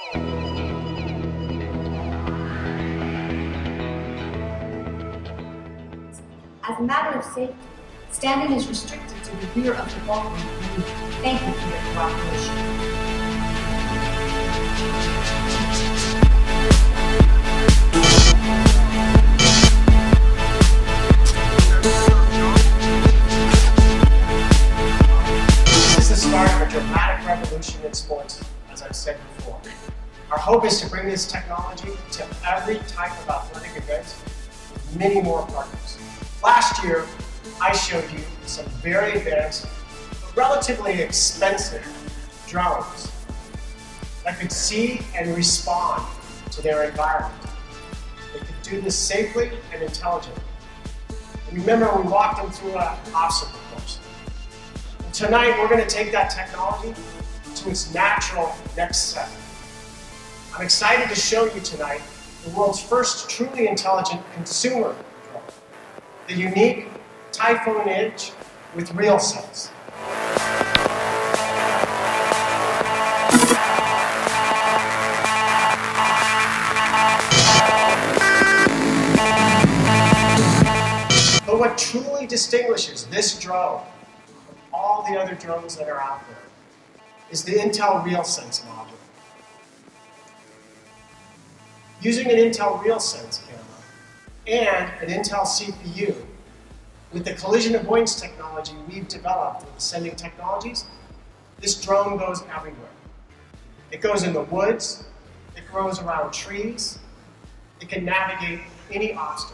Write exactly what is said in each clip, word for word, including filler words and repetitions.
As a matter of safety, standing is restricted to the rear of the ballroom. Thank you for your cooperation. This is the start of a dramatic revolution in sports, as I've said before. Our hope is to bring this technology to every type of athletic event with many more partners. Last year, I showed you some very advanced, but relatively expensive drones that could see and respond to their environment. They could do this safely and intelligently. And remember, we walked them through an obstacle course. And tonight, we're going to take that technology to its natural next step. I'm excited to show you tonight the world's first truly intelligent consumer drone, the Yunecc Typhoon Edge with RealSense. But what truly distinguishes this drone from all the other drones that are out there is the Intel RealSense module. Using an Intel RealSense camera and an Intel C P U with the collision avoidance technology we've developed with Ascending Technologies, this drone goes everywhere. It goes in the woods, it goes around trees, it can navigate any obstacle.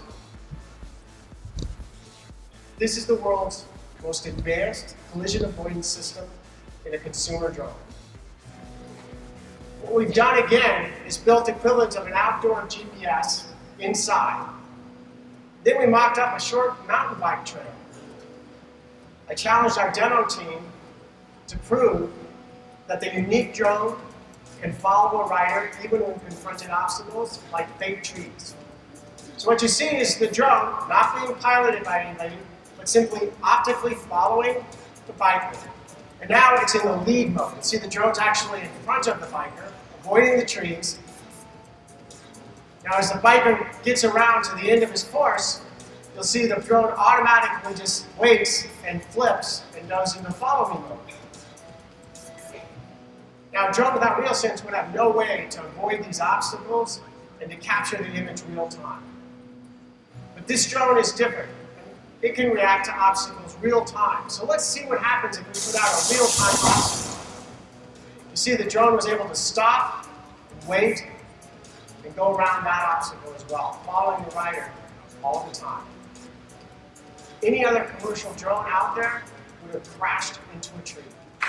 This is the world's most advanced collision avoidance system in a consumer drone. What we've done again is built equivalent of an outdoor G P S inside. Then we mocked up a short mountain bike trail. I challenged our demo team to prove that the Yunecc drone can follow a rider even when confronted obstacles like fake trees. So what you see is the drone not being piloted by anybody, but simply optically following the biker. And now it's in the lead mode. You see the drone's actually in front of the biker, avoiding the trees. Now as the biker gets around to the end of his course, you'll see the drone automatically just waits and flips and goes into follow me mode. Now a drone without RealSense would have no way to avoid these obstacles and to capture the image real time. But this drone is different. It can react to obstacles real time. So let's see what happens if we put out a real time obstacle. You see the drone was able to stop, and wait, and go around that obstacle as well, following the rider all the time. Any other commercial drone out there would have crashed into a tree.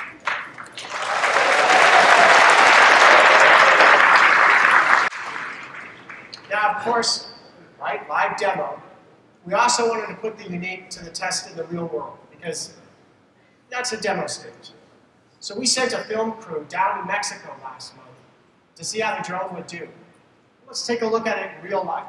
Now, of course, right, live demo, we also wanted to put the Yunecc to the test in the real world, because that's a demo stage. So we sent a film crew down to Mexico last month to see how the drone would do. Let's take a look at it in real life.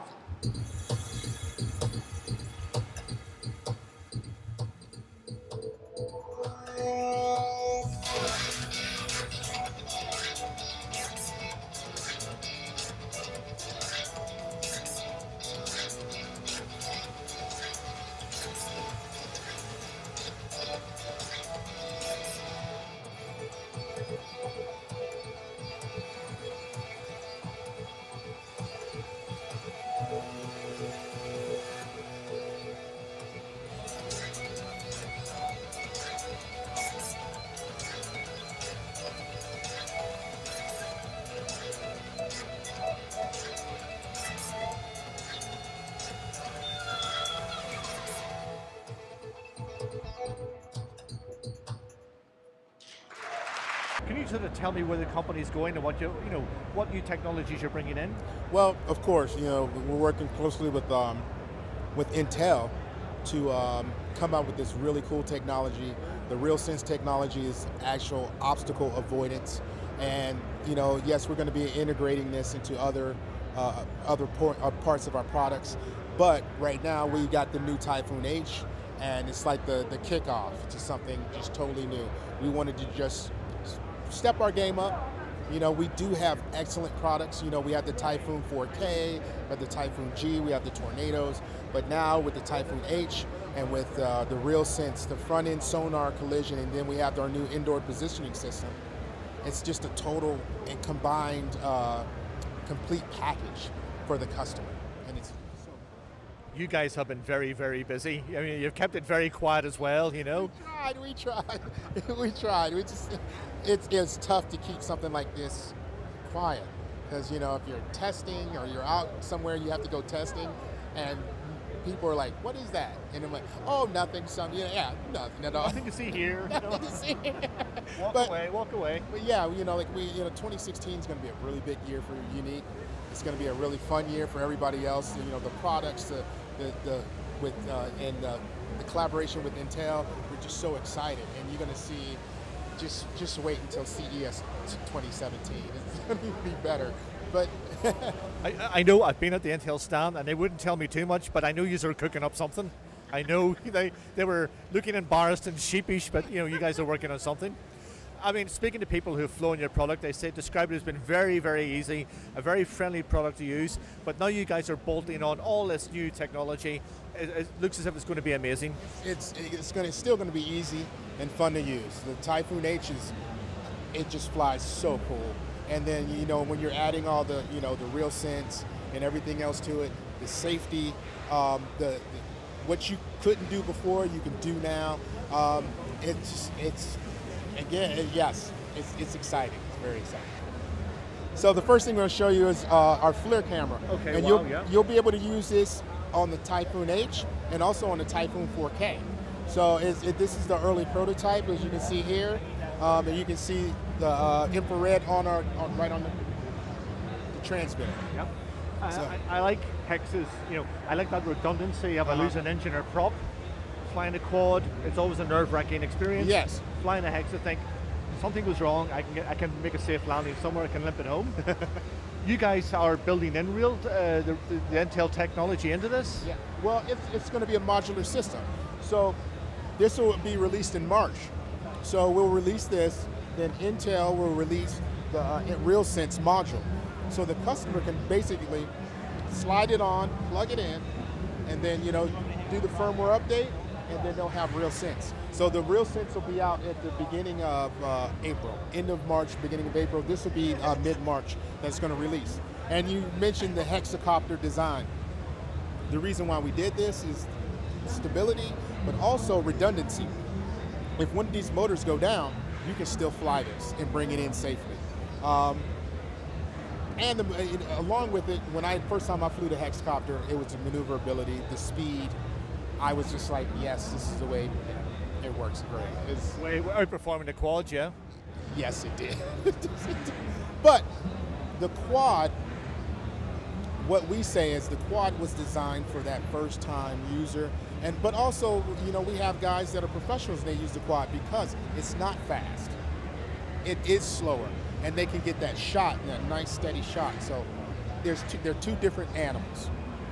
Can you sort of tell me where the company's going and what you, you know, what new technologies you're bringing in? Well, of course, you know, we're working closely with um, with Intel to um, come out with this really cool technology. The RealSense technology is actual obstacle avoidance, and you know, yes, we're going to be integrating this into other uh, other uh, parts of our products. But right now, we got the new Typhoon H, and it's like the the kickoff to something just totally new. We wanted to just step our game up You know, we do have excellent products. You know, we have the Typhoon four K, we have the Typhoon G, we have the Tornadoes, but now with the Typhoon H and with uh, the RealSense, the front end sonar collision, and then we have our new indoor positioning system, it's just a total and combined uh, complete package for the customer. And it's so You guys have been very, very busy. I mean, you've kept it very quiet as well, you know? We tried, we tried, we tried. We just, it's, it's tough to keep something like this quiet. Because, you know, if you're testing or you're out somewhere, you have to go testing, and people are like, what is that? And I'm like, oh, nothing, some, yeah, yeah nothing at all. Nothing to see here. You know? Nothing to see here. Walk But- away, walk away. But yeah, you know, like we, you know, twenty sixteen is going to be a really big year for Yunecc. It's going to be a really fun year for everybody else. You know, the products, the, the, the with uh, and uh, the collaboration with Intel. We're just so excited, and you're going to see. Just, just wait until C E S twenty seventeen. It's going to be better. But I, I know I've been at the Intel stand, and they wouldn't tell me too much, but I know you are cooking up something. I know they, they were looking embarrassed and sheepish, but you know, you guys are working on something. I mean, speaking to people who've flown your product, they say describe it as been very, very easy, a very friendly product to use, but now you guys are bolting on all this new technology. It, it looks as if it's going to be amazing. it's it's going to still going to be easy and fun to use. The Typhoon H is, it just flies so cool. And then, you know, when you're adding all the, you know, the RealSense and everything else to it, the safety, um, the, the what you couldn't do before, you can do now. Um, it's it's again, it- yes, it's it's exciting. It's very exciting. So the first thing we're going to show you is uh, our FLIR camera. Okay, and wow, you'll yeah. you'll be able to use this on the Typhoon H and also on the Typhoon four K. So it's, it, this is the early prototype, as you can see here, um, and you can see the uh, infrared on our on, right on the, the transmitter. Yep. I, So- I, I like hexes, you know, I like that redundancy of I Uh-huh. lose an engine or prop. Flying a quad, it's always a nerve-wracking experience. Yes. Flying a hex, I think something goes wrong, I can get, I can make a safe landing somewhere, I can limp it home. You guys are building in real uh, the, the, the Intel technology into this? Yeah. Well, it's, it's going to be a modular system. So this will be released in March. So we'll release this, then Intel will release the uh, RealSense module. So the customer can basically slide it on, plug it in, and then, you know, do the firmware update, and then they'll have RealSense. So the RealSense will be out at the beginning of uh, April, end of March, beginning of April. This will be uh, mid-March that's going to release. And you mentioned the hexacopter design. The reason why we did this is stability, but also redundancy. If one of these motors go down, you can still fly this and bring it in safely. Um, and the, it, along with it, when I first time I flew the hexacopter, it was the maneuverability, the speed. I was just like, yes, this is the way it works great. It's, Way we're outperforming the quad, yeah. yes, it did. But the quad, what we say is the quad was designed for that first time user. And but also, you know, we have guys that are professionals and they use the quad because it's not fast. It is slower, and they can get that shot, that nice steady shot. So there's two, they're two different animals.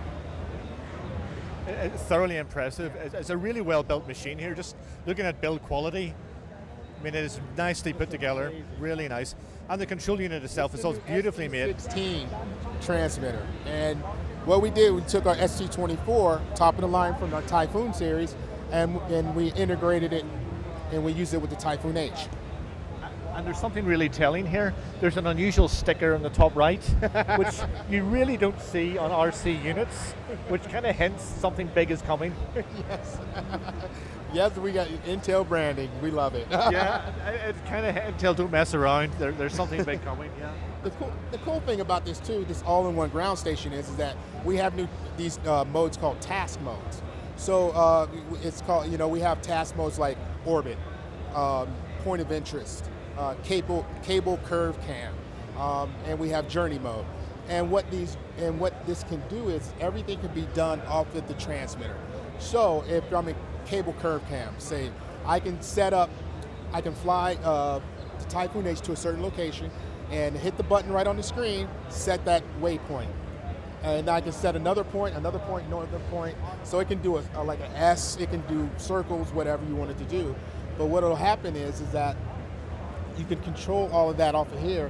It's thoroughly impressive. It's it's a really well-built machine here. Just looking at build quality, I mean, it is nicely put together, really nice. And the control unit itself is also beautifully made. sixteen transmitter. And what we did, we took our S T twenty-four, top of the line from our Typhoon series, and, and we integrated it, and we used it with the Typhoon H. And there's something really telling here. There's an unusual sticker on the top right, which you really don't see on R C units, which kind of hints something big is coming. Yes. Yes, we got Intel branding. We love it. Yeah, it's kind of Intel don't mess around. There, there's something big coming. Yeah. The cool, the cool thing about this too, this all-in-one ground station is, is that we have new these uh, modes called task modes. So uh, it's called, you know, we have task modes like orbit, um, point of interest, uh, cable cable curve cam, um, and we have journey mode. And what these and what this can do is everything can be done off of the transmitter. So if I'm in cable curve cam, say I can set up, I can fly uh, the Typhoon H to a certain location and hit the button right on the screen, set that waypoint. And I can set another point, another point, another point. So it can do a, a, like an S, it can do circles, whatever you want it to do. But what will happen is, is that you can control all of that off of here,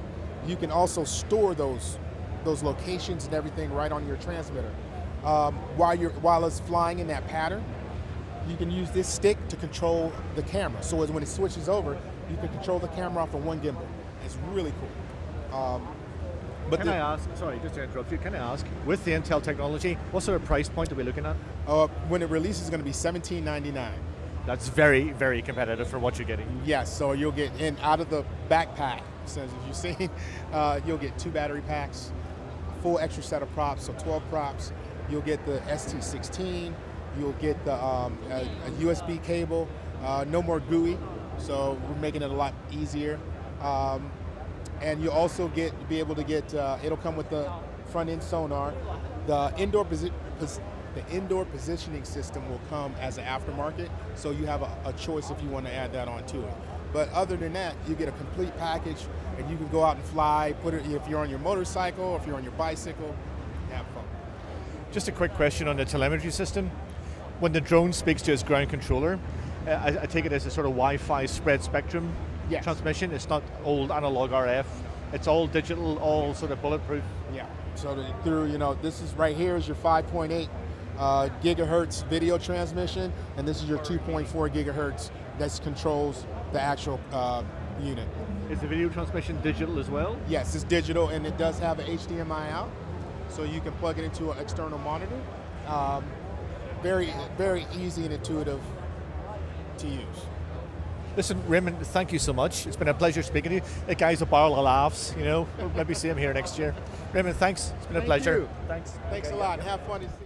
you can also store those those locations and everything right on your transmitter. Um, while you're while it's flying in that pattern, you can use this stick to control the camera. So as when it switches over, you can control the camera off of one gimbal. It's really cool. Um, but can the, I ask, sorry, just to interrupt you, can I ask, with the Intel technology, what sort of price point are we looking at? uh, when it releases, it's going to be seventeen ninety-nine. That's very, very competitive for what you're getting. Yes, so you'll get in out of the backpack. So as you've seen, uh, you'll get two battery packs, a full extra set of props, so twelve props. You'll get the S T sixteen. You'll get the um, a, a U S B cable. Uh, no more G U I, so we're making it a lot easier. Um, and you also get be able to get. Uh, it'll come with the front end sonar. The indoor posi pos the indoor positioning system will come as an aftermarket, so you have a, a choice if you want to add that onto it. But other than that, you get a complete package, and you can go out and fly. Put it if you're on your motorcycle, if you're on your bicycle, have fun. Just a quick question on the telemetry system. When the drone speaks to its ground controller, uh, I, I take it as a sort of Wi-Fi spread spectrum Yes. transmission. It's not old analog R F. It's all digital, all sort of bulletproof. Yeah. So the, through, you know, this is right here is your five point eight uh, gigahertz video transmission, and this is your two point four gigahertz that controls the actual uh, unit. Is the video transmission digital as well? Yes, it's digital, and it does have an H D M I out, so you can plug it into an external monitor. Um, very, very easy and intuitive to use. Listen, Raymond, thank you so much. It's been a pleasure speaking to you. The guy's a barrel of laughs, you know. We'll maybe see him here next year. Raymond, thanks. It's been a Thank pleasure. you. Thanks. Thanks Okay, a lot. yeah. Have fun.